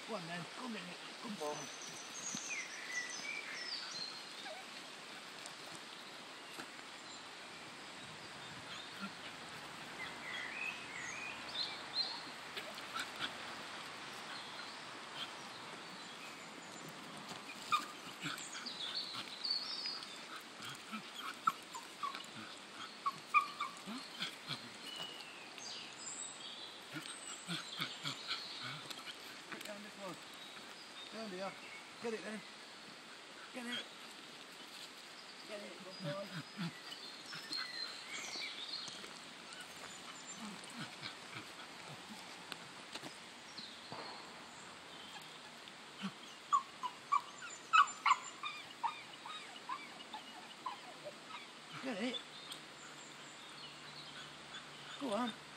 Go on then, come in. Come on. Get down this one. Down there. Get it then. Get it. Get it, good boy. Get it. Go on.